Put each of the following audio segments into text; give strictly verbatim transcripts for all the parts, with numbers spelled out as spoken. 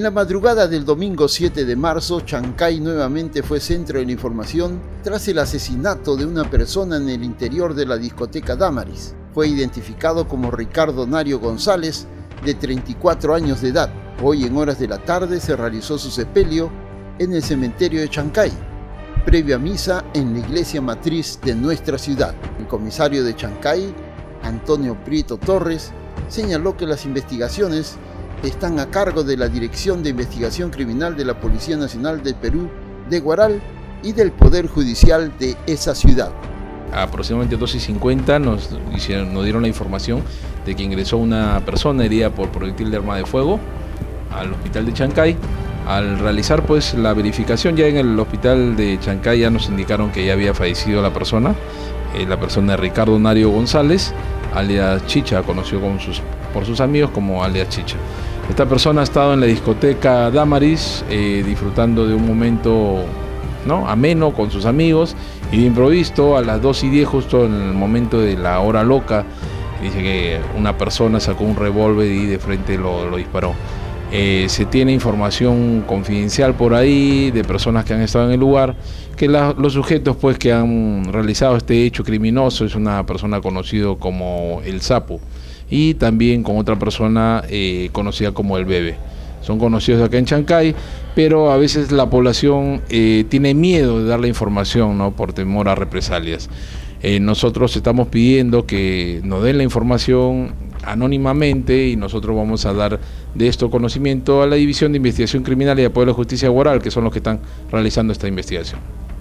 la madrugada del domingo siete de marzo, Chancay nuevamente fue centro de la información tras el asesinato de una persona en el interior de la discoteca Damaris. Fue identificado como Ricardo Nario González, de treinta y cuatro años de edad. Hoy en horas de la tarde se realizó su sepelio en el cementerio de Chancay, previa misa en la iglesia matriz de nuestra ciudad. El comisario de Chancay, Antonio Prieto Torres, señaló que las investigaciones están a cargo de la Dirección de Investigación Criminal de la Policía Nacional del Perú de Huaral y del Poder Judicial de esa ciudad. A aproximadamente doce y cincuenta nos, hicieron, nos dieron la información de que ingresó una persona herida por proyectil de arma de fuego al hospital de Chancay. Al realizar pues la verificación ya en el hospital de Chancay ya nos indicaron que ya había fallecido la persona, eh, la persona de Ricardo Nario González, alias Chicha, conocido con sus, por sus amigos como alias Chicha. Esta persona ha estado en la discoteca Damaris eh, disfrutando de un momento, ¿no?, ameno con sus amigos, y de improviso a las dos y diez, justo en el momento de la hora loca, dice que una persona sacó un revólver y de frente lo, lo disparó. Eh, se tiene información confidencial por ahí de personas que han estado en el lugar, que la, los sujetos pues que han realizado este hecho criminoso es una persona conocida como El Sapo y también con otra persona eh, conocida como El Bebe. Son conocidos acá en Chancay, pero a veces la población eh, tiene miedo de dar la información, ¿no?, por temor a represalias. Eh, nosotros estamos pidiendo que nos den la información anónimamente y nosotros vamos a dar de esto conocimiento a la División de Investigación Criminal y Apoyo a la Justicia de Huaral, que son los que están realizando esta investigación.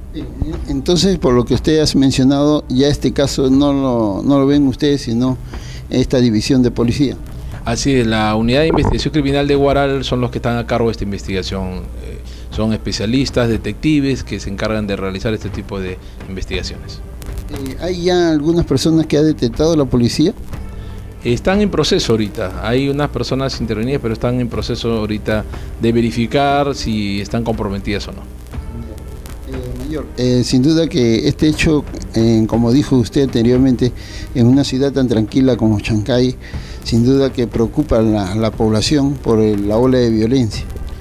Entonces, por lo que usted ha mencionado, ya este caso no lo, no lo ven ustedes, sino esta división de policía. Así es, la Unidad de Investigación Criminal de Huaral son los que están a cargo de esta investigación. Eh, son especialistas, detectives, que se encargan de realizar este tipo de investigaciones. Eh, ¿Hay ya algunas personas que ha detectado la policía? Están en proceso ahorita, hay unas personas intervenidas, pero están en proceso ahorita de verificar si están comprometidas o no. Eh, mayor, eh, sin duda que este hecho, eh, como dijo usted anteriormente, en una ciudad tan tranquila como Chancay, sin duda que preocupa a la, la población por el, la ola de violencia.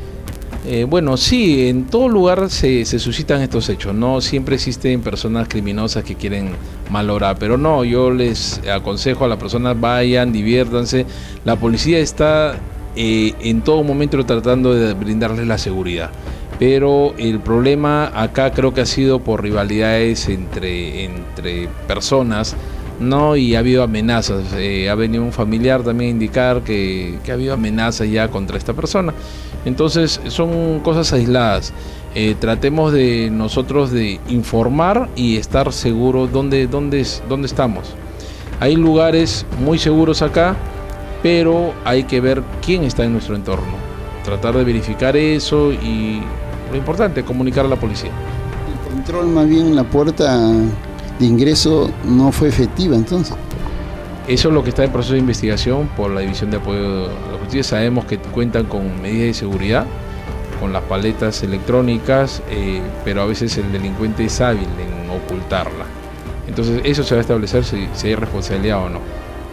Eh, bueno, sí, en todo lugar se, se suscitan estos hechos, no siempre existen personas criminosas que quieren malograr, pero no, yo les aconsejo a las personas, vayan, diviértanse, la policía está eh, en todo momento tratando de brindarles la seguridad, pero el problema acá creo que ha sido por rivalidades entre, entre personas, ¿no? Y ha habido amenazas, eh, ha venido un familiar también a indicar que, que ha habido amenazas ya contra esta persona. Entonces son cosas aisladas. Eh, tratemos de nosotros de informar y estar seguros dónde, dónde, dónde estamos. Hay lugares muy seguros acá, pero hay que ver quién está en nuestro entorno. Tratar de verificar eso y lo importante, comunicar a la policía. El control, más bien, en la puerta de ingreso no fue efectiva entonces. Eso es lo que está en proceso de investigación por la División de Apoyo a la Justicia. Sabemos que cuentan con medidas de seguridad, con las paletas electrónicas, eh, pero a veces el delincuente es hábil en ocultarla. Entonces eso se va a establecer si, si hay responsabilidad o no.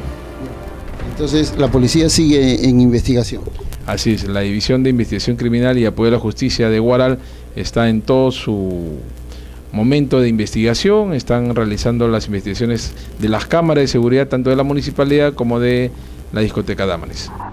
Entonces la policía sigue en investigación. Así es, la División de Investigación Criminal y Apoyo a la Justicia de Huaral está en todo su momento de investigación, están realizando las investigaciones de las cámaras de seguridad tanto de la municipalidad como de la discoteca Damaris.